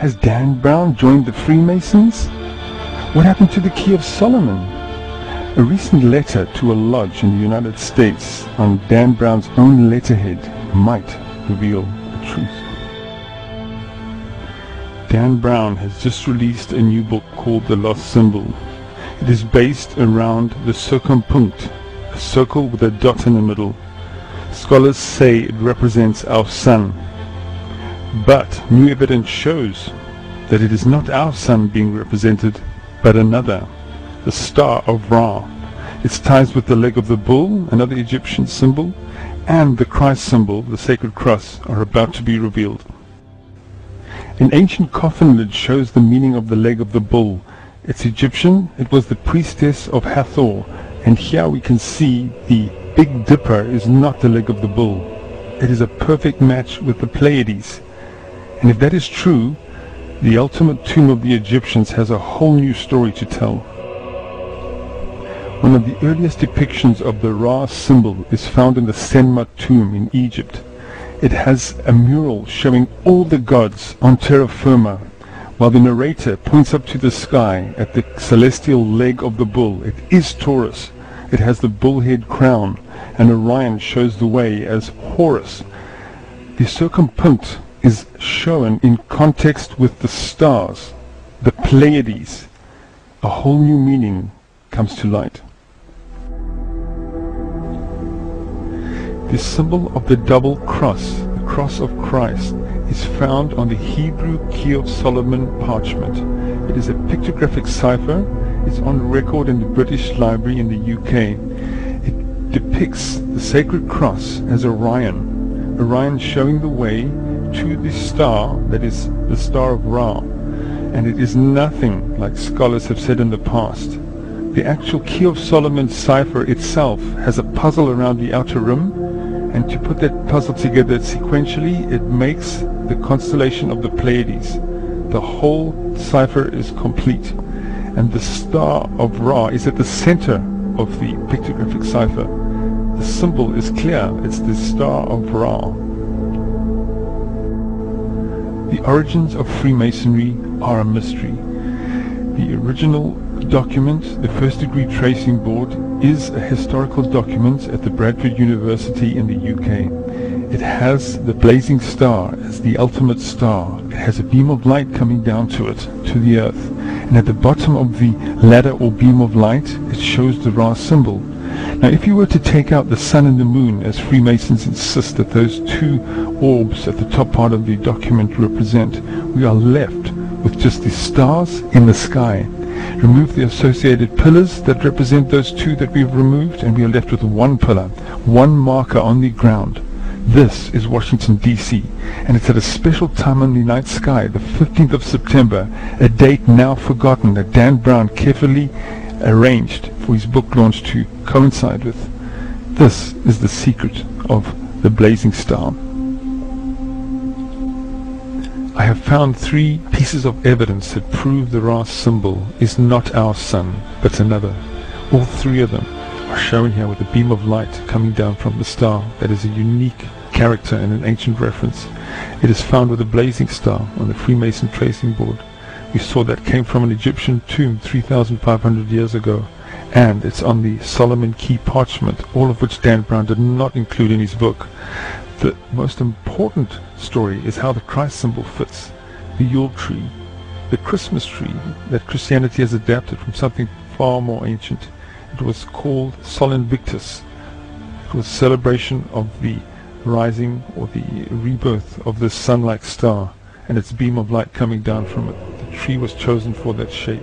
Has Dan Brown joined the Freemasons? What happened to the Key of Solomon? A recent letter to a lodge in the United States on Dan Brown's own letterhead might reveal the truth. Dan Brown has just released a new book called The Lost Symbol. It is based around the circumpunct, a circle with a dot in the middle. Scholars say it represents our sun. But new evidence shows that it is not our sun being represented, but another, the Star of Ra. Its ties with the leg of the bull, another Egyptian symbol, and the Christ symbol, the sacred cross, are about to be revealed. An ancient coffin lid shows the meaning of the leg of the bull. It's Egyptian, it was the priestess of Hathor, and here we can see the Big Dipper is not the leg of the bull. It is a perfect match with the Pleiades. And if that is true, the ultimate tomb of the Egyptians has a whole new story to tell. One of the earliest depictions of the Ra symbol is found in the Senmut tomb in Egypt. It has a mural showing all the gods on terra firma, while the narrator points up to the sky at the celestial leg of the bull. It is Taurus. It has the bullhead crown, and Orion shows the way as Horus. The circumpunct is shown in context with the stars, the Pleiades. A whole new meaning comes to light. The symbol of the double cross, the cross of Christ, is found on the Hebrew Key of Solomon parchment. It is a pictographic cipher. It's on record in the British Library in the UK. It depicts the sacred cross as Orion showing the way to the star that is the Star of Ra, and it is nothing like scholars have said in the past. The actual Key of Solomon cipher itself has a puzzle around the outer rim, and to put that puzzle together sequentially, it makes the constellation of the Pleiades. The whole cipher is complete, and the Star of Ra is at the center of the pictographic cipher. The symbol is clear, it's the Star of Ra. The origins of Freemasonry are a mystery. The original document, the First Degree Tracing Board, is a historical document at the Bradford University in the UK. It has the blazing star as the ultimate star. It has a beam of light coming down to it, to the earth. And at the bottom of the ladder or beam of light, it shows the Ra symbol. Now if you were to take out the sun and the moon, as Freemasons insist that those two orbs at the top part of the document represent, we are left with just the stars in the sky. Remove the associated pillars that represent those two that we've removed, and we are left with one pillar, one marker on the ground. This is Washington, D.C., and it's at a special time on the night sky, the 15th of September, a date now forgotten that Dan Brown carefully arranged for his book launch to coincide with. This is the secret of the blazing star. I have found 3 pieces of evidence that prove the Ra symbol is not our sun, but another. All 3 of them are shown here with a beam of light coming down from the star that is a unique character and an ancient reference. It is found with a blazing star on the Freemason tracing board. We saw that came from an Egyptian tomb 3,500 years ago, and it's on the Solomon Key parchment, all of which Dan Brown did not include in his book. The most important story is how the Christ symbol fits. The Yule tree, the Christmas tree that Christianity has adapted from something far more ancient. It was called Sol Invictus. It was a celebration of the rising or the rebirth of this sun-like star and its beam of light coming down from it. The tree was chosen for that shape.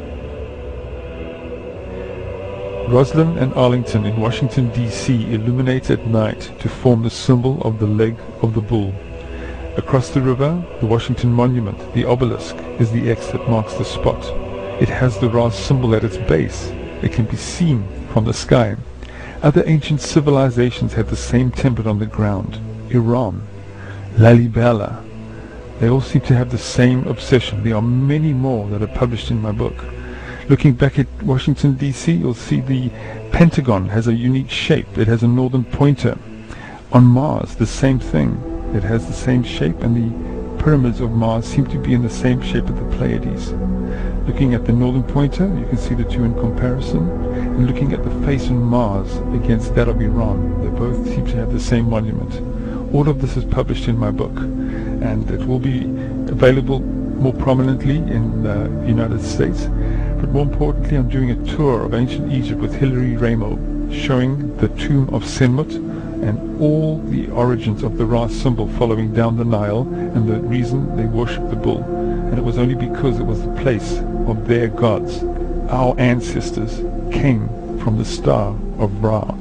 Roslyn and Arlington in Washington, D.C. illuminate at night to form the symbol of the leg of the bull. Across the river, the Washington Monument, the obelisk, is the X that marks the spot. It has the Ra symbol at its base. It can be seen from the sky. Other ancient civilizations had the same template on the ground. Iran, Lalibela. They all seem to have the same obsession. There are many more that are published in my book. Looking back at Washington, D.C., you'll see the Pentagon has a unique shape. It has a northern pointer. On Mars, the same thing. It has the same shape, and the pyramids of Mars seem to be in the same shape as the Pleiades. Looking at the northern pointer, you can see the two in comparison, and looking at the face on Mars against that of Iran, they both seem to have the same monument. All of this is published in my book, and it will be available more prominently in the United States. But more importantly, I'm doing a tour of ancient Egypt with Hilary Raymond, showing the tomb of Senmut and all the origins of the Ra symbol following down the Nile, and the reason they worship the bull. And it was only because it was the place of their gods. Our ancestors came from the star of Ra.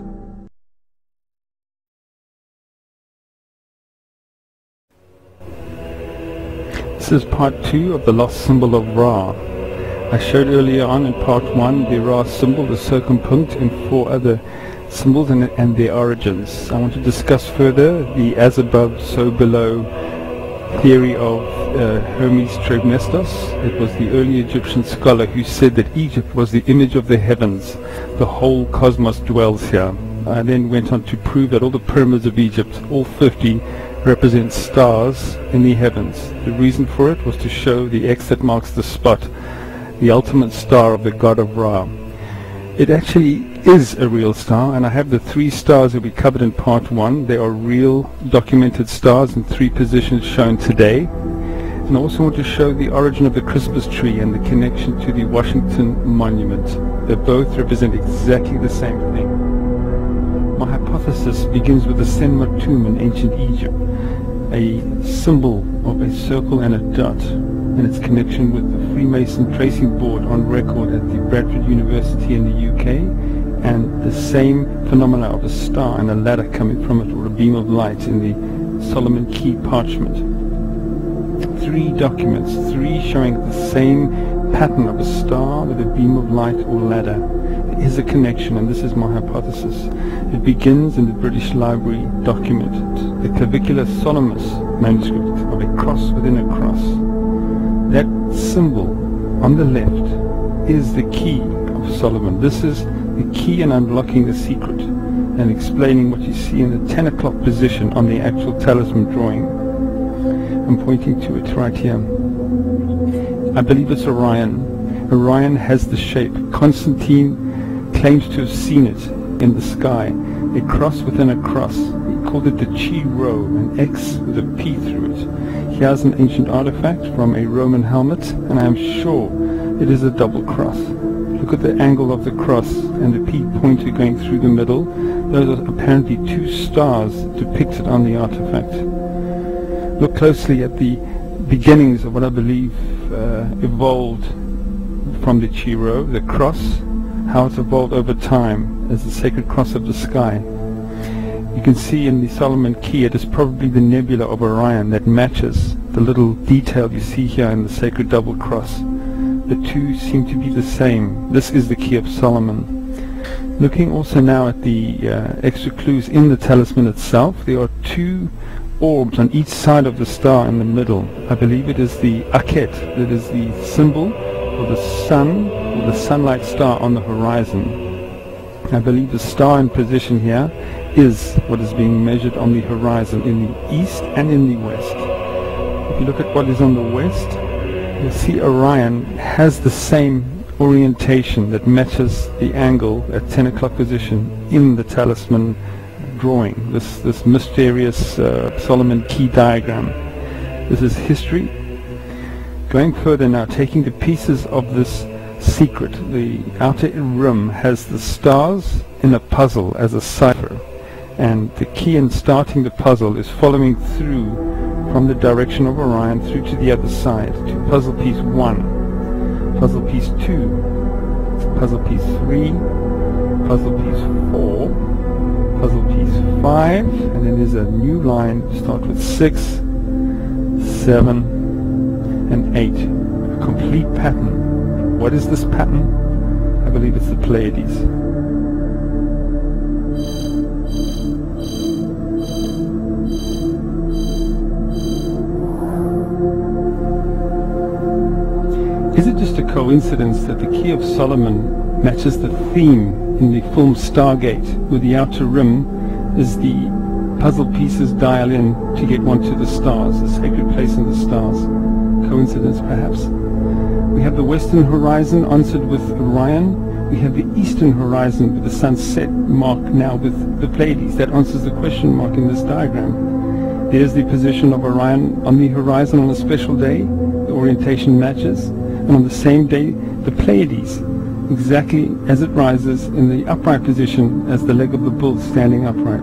This is part 2 of the lost symbol of Ra. I showed earlier on in part 1 the Ra symbol, the circumpunct, and 4 other symbols and their origins. I want to discuss further the as above, so below theory of Hermes Trismegistus. It was the early Egyptian scholar who said that Egypt was the image of the heavens. The whole cosmos dwells here. I then went on to prove that all the pyramids of Egypt, all 50, represent stars in the heavens. The reason for it was to show the X that marks the spot, the ultimate star of the god of Ra. It actually is a real star, and I have the 3 stars that we covered in part 1. They are real documented stars in 3 positions shown today. And I also want to show the origin of the Christmas tree and the connection to the Washington Monument. They both represent exactly the same thing. My hypothesis begins with the Senmut tomb in ancient Egypt, a symbol of a circle and a dot, and its connection with the Freemason tracing board on record at the Bradford University in the UK, and the same phenomena of a star and a ladder coming from it, or a beam of light, in the Solomon Key parchment. 3 documents, 3 showing the same pattern of a star with a beam of light or ladder. There is a connection, and this is my hypothesis. It begins in the British Library document, the Clavicular Solemnis manuscript of a cross within a cross. That symbol on the left is the key of Solomon. This is the key in unlocking the secret and explaining what you see in the 10 o'clock position on the actual talisman drawing. I'm pointing to it right here. I believe it's Orion. Orion has the shape. Constantine claims to have seen it in the sky, a cross within a cross. He called it the Chi Rho, an X with a P through it. He has an ancient artifact from a Roman helmet, and I am sure it is a double cross. Look at the angle of the cross and the P pointer going through the middle. Those are apparently 2 stars depicted on the artifact. Look closely at the beginnings of what I believe evolved from the Chi Rho, the cross, how it's evolved over time as the sacred cross of the sky. You can see in the Solomon Key it is probably the nebula of Orion that matches the little detail you see here in the sacred double cross. The 2 seem to be the same. This is the Key of Solomon. Looking also now at the extra clues in the talisman itself, there are 2 orbs on each side of the star in the middle. I believe it is the Akhet that is the symbol of the sun, or the sunlight star on the horizon. I believe the star in position here is what is being measured on the horizon in the east and in the west. If you look at what is on the west, you'll see Orion has the same orientation that matches the angle at 10 o'clock position in the talisman drawing, this mysterious Solomon Key diagram. This is history. Going further now, taking the pieces of this secret, the outer rim has the stars in a puzzle as a cipher, and the key in starting the puzzle is following through from the direction of Orion through to the other side, to puzzle piece 1, puzzle piece 2, puzzle piece 3, puzzle piece 4, puzzle piece 5, and then there's a new line, start with 6, 7, and 8. A complete pattern. What is this pattern? I believe it's the Pleiades. Is it just a coincidence that the Key of Solomon matches the theme in the film Stargate, where the outer rim is the puzzle pieces dial in to get one to the stars, a sacred place in the stars. Coincidence, perhaps? We have the western horizon answered with Orion. We have the eastern horizon with the sunset mark now with the Pleiades. That answers the question mark in this diagram. There's the position of Orion on the horizon on a special day. The orientation matches. And on the same day, the Pleiades, exactly as it rises in the upright position as the leg of the bull standing upright.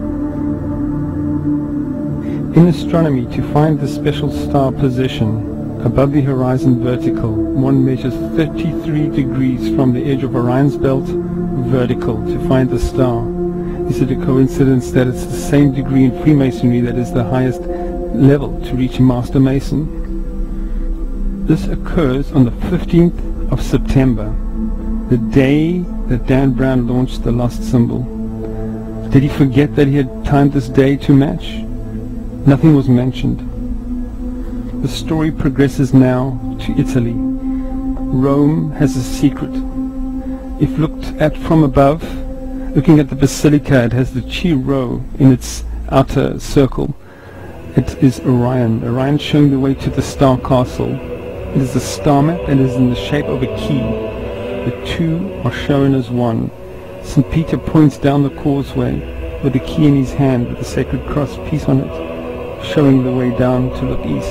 In astronomy, to find the special star position above the horizon vertical, one measures 33 degrees from the edge of Orion's belt vertical to find the star. Is it a coincidence that it's the same degree in Freemasonry that is the highest level to reach a Master Mason? This occurs on the 15th of September, the day that Dan Brown launched the lost symbol. Did he forget that he had timed this day to match? Nothing was mentioned. The story progresses now to Italy. Rome has a secret. If looked at from above, looking at the basilica, it has the Chi Rho in its outer circle. It is Orion. Orion showing the way to the star castle. It is a star map and is in the shape of a key. The two are shown as one. St. Peter points down the causeway with the key in his hand with the sacred cross piece on it, showing the way down to look east.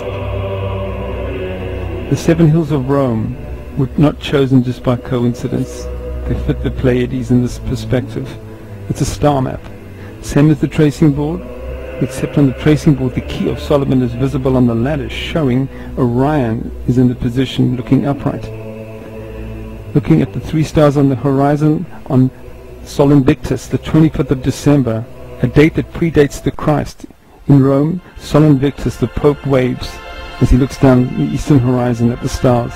The seven hills of Rome were not chosen just by coincidence. They fit the Pleiades in this perspective. It's a star map. Same as the tracing board, except on the tracing board the key of Solomon is visible on the ladder, showing Orion is in the position looking upright. Looking at the three stars on the horizon on Sol Invictus, the 25th of December, a date that predates the Christ. In Rome, Sol Invictus, the Pope waves as he looks down the eastern horizon at the stars.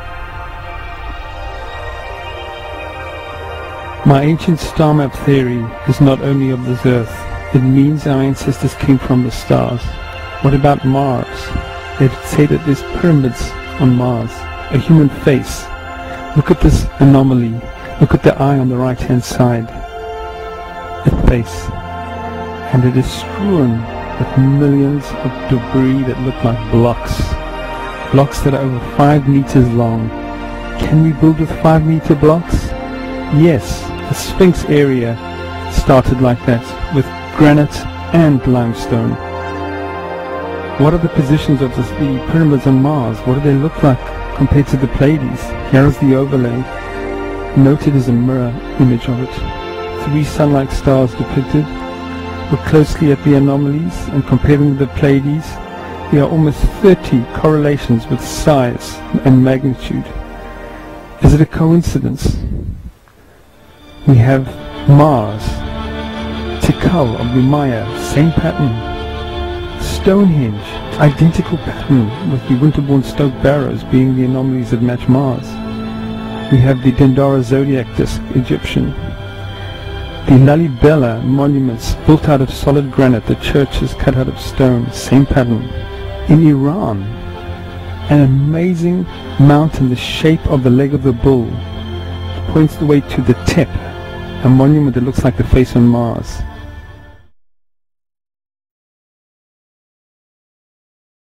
My ancient star map theory is not only of this earth, it means our ancestors came from the stars. What about Mars? They say that there's pyramids on Mars, a human face. Look at this anomaly. Look at the eye on the right hand side. A face. And it is strewn with millions of debris that look like blocks. Blocks that are over 5 meters long. Can we build with 5-meter blocks? Yes, the Sphinx area started like that, with granite and limestone. What are the positions of the pyramids on Mars? What do they look like compared to the Pleiades? Here is the overlay. Noted as a mirror image of it. 3 sun-like stars depicted. Look closely at the anomalies and comparing the Pleiades. There are almost 30 correlations with size and magnitude. Is it a coincidence? We have Mars, Tikal of the Maya, same pattern. Stonehenge, identical pattern, with the Winterbourne Stoke Barrows being the anomalies that match Mars. We have the Dendara zodiac disk, Egyptian. The Lalibela monuments built out of solid granite, the church is cut out of stone, same pattern. In Iran, an amazing mountain the shape of the leg of the bull points the way to the Tep, a monument that looks like the face on Mars.